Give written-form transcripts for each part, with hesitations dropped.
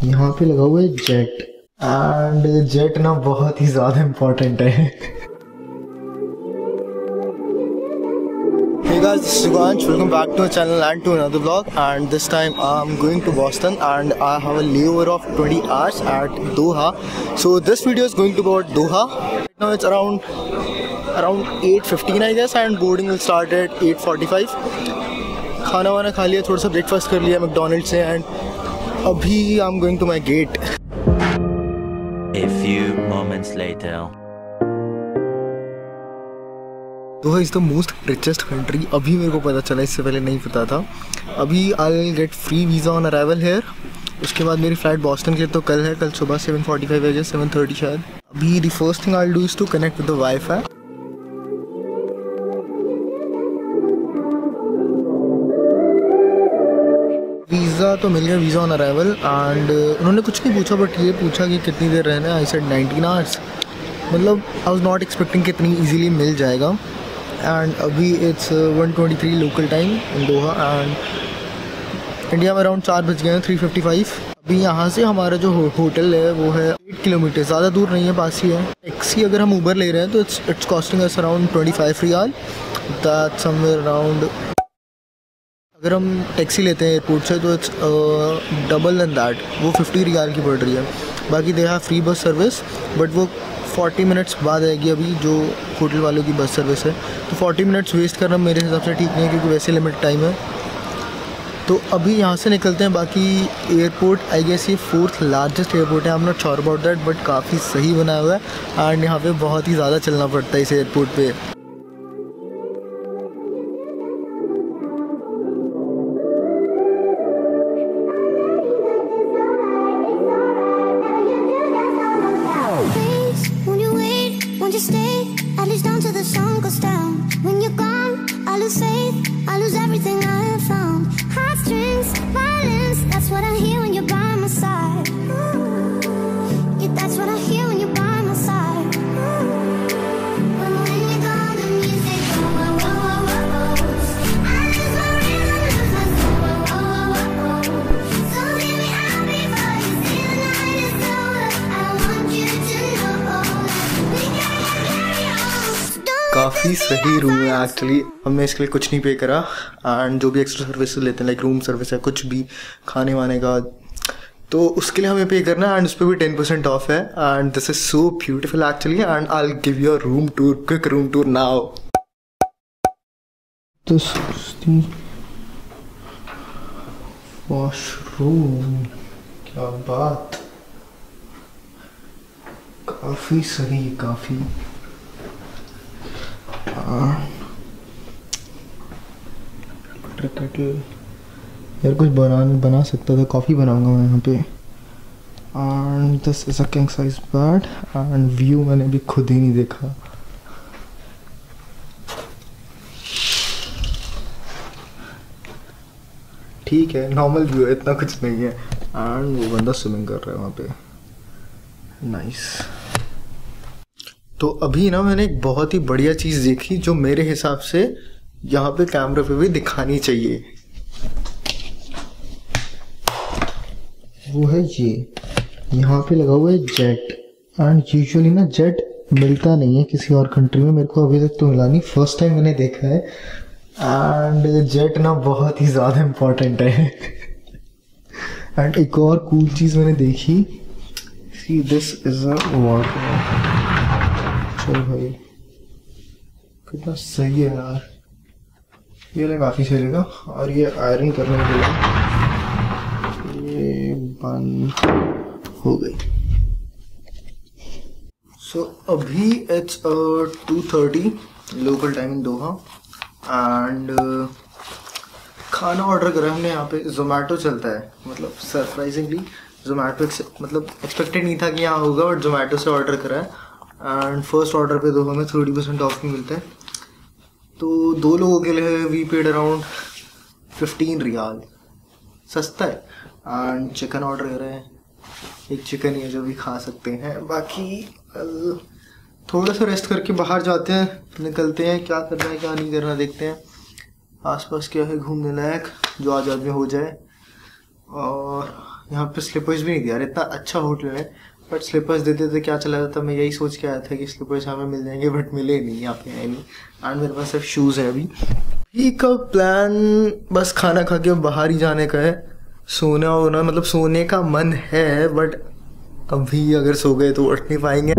यहाँ पे लगा हुआ है जेट, एंड जेट ना बहुत ही ज़्यादा इम्पोर्टेंट है। Hey guys, this is Yugansh. Welcome back to our channel and to another vlog. And this time I'm going to Boston and I have a layover of 20 hours at Doha. So this video is going to be about Doha. Right now it's around 8:15 I guess, and boarding will start at 8:45. खाना वाना खा लिया, थोड़ा सा breakfast कर लिया McDonald से, and अभी I am going to my gate. A few moments later. Doha is the most richest country. अभी मेरे को पता चला, इससे पहले नहीं पता था। अभी I will get free visa on arrival here. उसके बाद मेरी फ़्लाइट बॉस्टन के तो कल है, कल सुबह 7:45 है, 7:30 शायद। अभी the first thing I will do is to connect with the wifi. Visa तो मिल गया, वीज़ा ऑन अराइवल, एंड उन्होंने कुछ नहीं पूछा, बट ये पूछा कि कितनी देर रहना है। I said 19 hours. मतलब आई वाज नॉट एक्सपेक्टिंग कि इतनी ईजीली मिल जाएगा। एंड अभी it's 1:23 local time in Doha, and India में अराउंड 4 बज गए हैं, 3:55। अभी यहाँ से हमारा जो होटल है वो है 8 किलोमीटर, ज़्यादा दूर नहीं है, पास ही है। टैक्सी अगर हम ऊबर ले रहे हैं तो it's costing us around 25 riyal, that somewhere around. अगर हम टैक्सी लेते हैं एयरपोर्ट से तो इट्स डबल देन दैट, वो 50 रियाल की पड़ रही है। बाकी they have free bus service, but वो 40 मिनट्स बाद आएगी। अभी जो होटल वालों की बस सर्विस है, तो 40 मिनट्स वेस्ट करना मेरे हिसाब से ठीक नहीं है, क्योंकि वैसे लिमिट टाइम है। तो अभी यहाँ से निकलते हैं। बाकी एयरपोर्ट आई गेस ये 4th लार्जेस्ट एयरपोर्ट है, I am not sure about that, but काफ़ी सही बनाया हुआ है। एंड यहाँ पे बहुत ही ज़्यादा चलना पड़ता है इस एयरपोर्ट पे। काफ़ी सही रूम है एक्चुअली। हमने इसके लिए कुछ नहीं पे करा, एंड जो भी एक्स्ट्रा सर्विसेज लेते हैं लाइक रूम सर्विस है, कुछ भी खाने वाने का, तो उसके लिए हमें पे करना है। एंड उस पर भी 10% ऑफ है। And this is so beautiful actually, and I will give you a room tour, quick room tour now. Washroom, क्या बात, काफ़ी सही, काफ़ी। यार कुछ बना सकता था, कॉफ़ी बनाऊंगा मैं यहाँ पे। And this is a king size bed, and view मैंने भी खुद ही नहीं देखा। ठीक है, नॉर्मल व्यू है, इतना कुछ नहीं है। एंड वो बंदा स्विमिंग कर रहा है वहाँ पे, नाइस। तो अभी ना मैंने एक बहुत ही बढ़िया चीज़ देखी, जो मेरे हिसाब से यहाँ पे कैमरे पे भी दिखानी चाहिए। वो है ये, यहाँ पे लगा हुआ है जेट। एंड यूजुअली ना जेट मिलता नहीं है किसी और कंट्री में, मेरे को अभी तक तो मिला नहीं, फर्स्ट टाइम मैंने देखा है। एंड जेट ना बहुत ही ज़्यादा इम्पोर्टेंट है। एंड एक और कूल चीज़ मैंने देखी, see this is a water. चल भाई, कितना सही है यार, ये ले काफ़ी सही लगा। और ये आयरन करने के लिए ये बंद हो गई। सो अभी it's 2:30 local time in Doha, and खाना ऑर्डर करा हमने। यहाँ पे जोमेटो चलता है, मतलब सरप्राइजिंगली जोमेटो, मतलब एक्सपेक्टेड नहीं था कि यहाँ होगा, बट जोमेटो से ऑर्डर करा है। एंड फर्स्ट ऑर्डर पे दोहा में 30% ऑफ मिलता है। तो 2 लोगों के लिए वी पेड अराउंड 15 रियाल, सस्ता है। एंड चिकन ऑर्डर कर रहे हैं, एक चिकन ही है जो भी खा सकते हैं। बाकी थोड़ा सा रेस्ट करके बाहर जाते हैं, निकलते हैं, क्या करना है क्या नहीं करना देखते हैं। आसपास क्या है घूमने लायक जो आज में हो जाए, और यहाँ पे स्लीपर्स भी नहीं दिया, इतना अच्छा होटल है बट स्लीपर्स देते थे क्या चला जाता। मैं यही सोच के आया था कि स्लीपर्स हमें मिल जाएंगे बट मिले नहीं, यहाँ पे आए नहीं। एंड मेरे पास सिर्फ शूज़ है अभी का प्लान, बस खाना खा के बाहर ही जाने का है। सोना होना मतलब सोने का मन है बट अभी अगर सो गए तो उठ नहीं पाएंगे।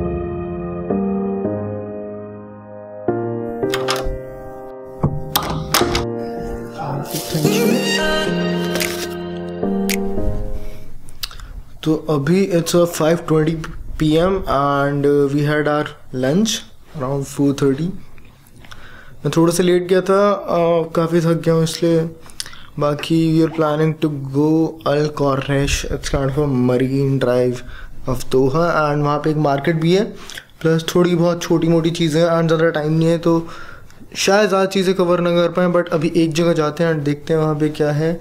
तो अभी it's 5:20 PM and we had our lunch around 4:30। मैं थोड़ा सा लेट गया था, काफ़ी थक गया हूँ इसलिए। बाकी we are planning to go Al Corniche, it's kind of a Marine Drive of Doha and वहाँ पे एक मार्केट भी है प्लस थोड़ी बहुत छोटी मोटी चीज़ें एंड ज़्यादा टाइम नहीं है तो शायद ज़्यादा चीज़ें कवर ना कर पाएँ। बट अभी एक जगह जाते हैं एंड देखते हैं वहाँ पे क्या है।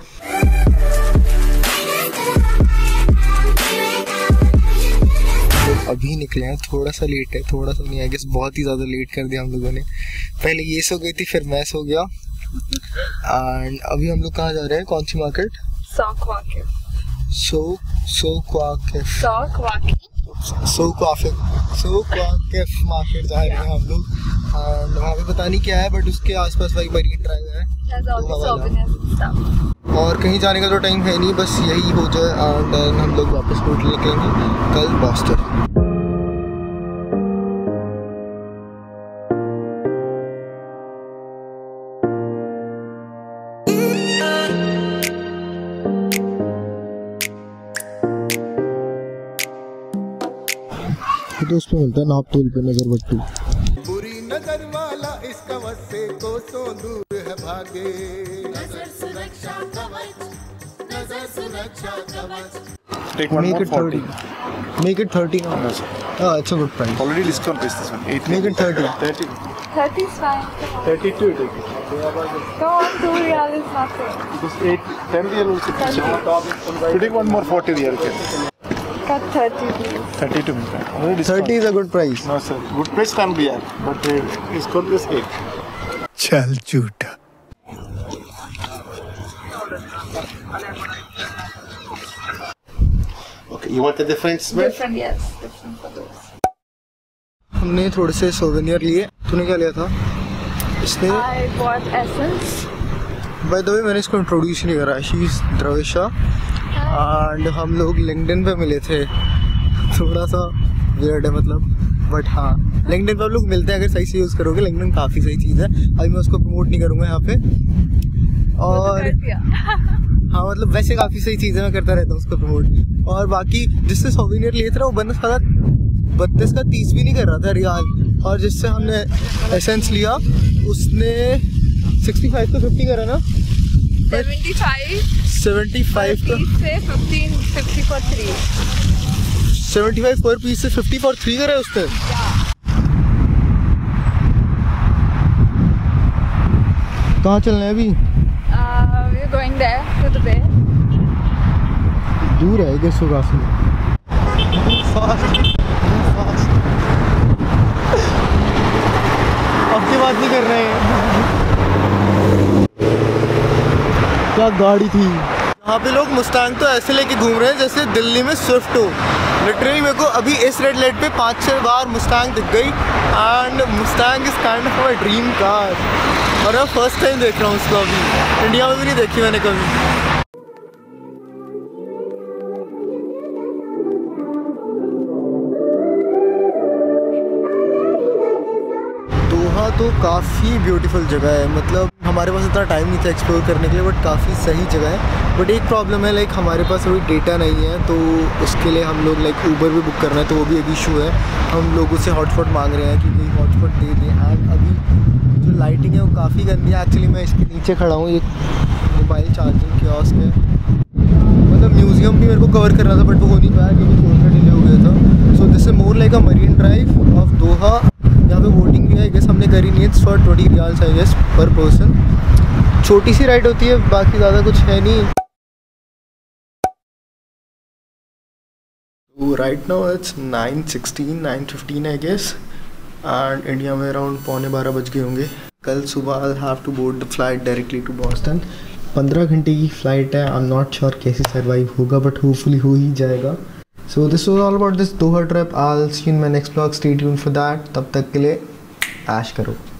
अभी निकले हैं, थोड़ा सा लेट है, थोड़ा सा नहीं, आई गेस बहुत ही ज़्यादा लेट कर दिया हम लोगों ने। पहले ये सो गई थी फिर मैं सो गया। एंड अभी हम लोग कहाँ जा रहे हैं, कौन सी मार्केट? सॉक वाकिफ मार्केट जा रहे हैं हम लोग। एंड वहाँ पे पता नहीं क्या है बट उसके आसपास वही मरीन ड्राइव है और कहीं जाने का तो टाइम है नहीं, बस यही हो जाए एंड देन हम लोग वापस होटल निकलेंगे कल बॉस्टन। दोस्त पे मिलता है नाप तोल पे नजर बट्टू। बुरी नजर वाला इसका वस्से को सो दूर है भागे, नजर सुरक्षा कवच, नजर सुरक्षा कवच। Take one Make more it 30. Make it 30 now. No, sir. Oh, it's a good price. Already discount is this one. 8. Make it 30. 30. 30 is fine. 32 take it. Go on, 2 riyal is nothing. This 8, 10 real also. You take one more 40 real. Cut 30 please. 32 means that. Already discount. 30 is a good price. No sir, good price can be here, but discount is 8. चल झूठा। Okay, you want a different smell? Different, yes. Different for those. हमने थोड़े से souvenir लिए। तूने क्या लिया था? इसने I bought essence. By the way मैंने इसको इंट्रोड्यूस नहीं करा। शी इज द्रविशा एंड हम लोग लिंक्डइन पे मिले थे। थोड़ा सा वियर्ड है मतलब, बट हाँ लिंक्डइन पे आप लोग मिलते हैं अगर सही से यूज़ करोगे। लिंक्डइन काफ़ी सही चीज़ है। अभी मैं उसको प्रमोट नहीं करूँगा यहाँ पे। और हाँ मतलब वैसे काफ़ी सही चीज़ है, मैं करता रहता हूँ उसको प्रमोट। और बाकी जिससे सोवेनियर लिए थे ना वो बंदा साला 32 का 30 भी नहीं कर रहा था रियाल, और जिससे हमने एसेंस लिया उसने 65 तो 50 करा ना, 75 का 50 for 3. 75 पर पीस से 50 for 3 करा है उसने। कहाँ चलना है अभी? We are going there to the bay. दूर है गेस होगा काफी। अब की बात नहीं कर रहे हैं। क्या गाड़ी थी यहाँ पे। लोग मुस्तांग तो ऐसे लेके घूम रहे हैं जैसे दिल्ली में स्विफ्ट हो। लिटरली मेरे को अभी इस रेड लाइट पे 5-6 बार मुस्तांग दिख गई and Mustang is kind of my dream car. और मैं फर्स्ट टाइम देख रहा हूँ उसको, अभी इंडिया में भी नहीं देखी मैंने कभी। दोहा तो काफ़ी ब्यूटीफुल जगह है, मतलब हमारे पास इतना टाइम नहीं था एक्सप्लोर करने के लिए, बट काफ़ी सही जगह है। बट एक प्रॉब्लम है लाइक हमारे पास अभी डेटा नहीं है, तो उसके लिए हम लोग लाइक ऊबर भी बुक करना है, तो वो भी एक इशू है। हम लोगों से हॉटस्पॉट मांग रहे हैं कि कोई हॉटस्पॉट दे दें। एंड अभी जो लाइटिंग है वो काफ़ी गंदी है। एक्चुअली मैं इसके नीचे खड़ा हूँ, एक मोबाइल चार्जिंग कियोस्क है। मतलब म्यूज़ियम भी मेरे को कवर करना था बट वो हो नहीं पाया क्योंकि थोड़ा डिले हो गया था। So this is more like a Marine Drive of Doha. यहाँ पे वोटिंग भी है, आई गेस हमने करी नहीं। It's for 20 riyals I guess per person. छोटी सी राइड होती है, बाकी ज़्यादा कुछ है नहीं। Right now it's 9:15 I guess and India में अराउंड 11:15 बज गए होंगे। कल सुबह I have to board the flight directly to Boston 15 घंटे की फ़्लाइट है. आई एम नॉट श्योर कैसे सर्वाइव होगा, बट होपफुली हो ही जाएगा. So this was all about this Doha trip. I will see you in my next blog. Stay tuned for that. तब तक के लिए ऐश करो.